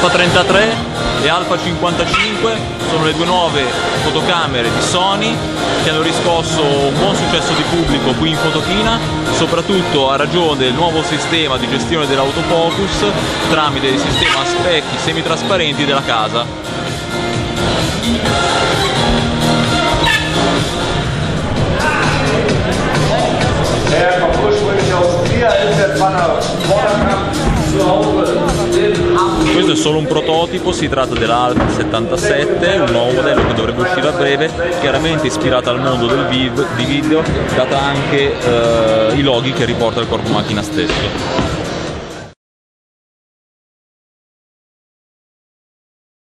Alpha 33 e Alpha 55 sono le due nuove fotocamere di Sony che hanno riscosso un buon successo di pubblico qui in fotochina, soprattutto a ragione del nuovo sistema di gestione dell'autofocus tramite il sistema a specchi semitrasparenti della casa. Questo è solo un prototipo, si tratta dell'Alpha 77, un nuovo modello che dovrebbe uscire a breve, chiaramente ispirato al mondo del video, data anche i loghi che riporta il corpo macchina stesso.